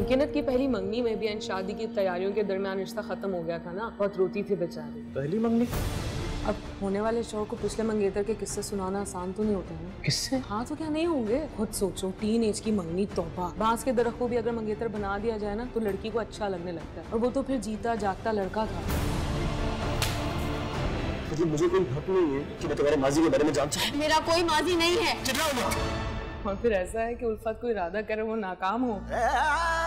किनत की पहली मंगनी में भी अन शादी की तैयारियों के दरमियान रिश्ता खत्म हो गया था ना, बहुत रोती थी बेचारी। पहली मंगनी? अब होने वाले शौहर को पिछले मंगेतर के किस्से सुनाना आसान तो नहीं होता है। किससे? हाँ तो क्या नहीं होंगे, खुद सोचो, टीन एज की मंगनी, तौबा। बांस के दरख्त को भी अगर मंगेतर बना दिया जाए ना तो लड़की को अच्छा लगने लगता है, और वो तो फिर जीता जागता लड़का था। मतलब मुझे कोई हक नहीं है कि मैं तुम्हारे माजी के बारे में जान सकूं? मेरा कोई माजी नहीं है। और फिर ऐसा है कि उल्फत को इरादा करे वो नाकाम हो।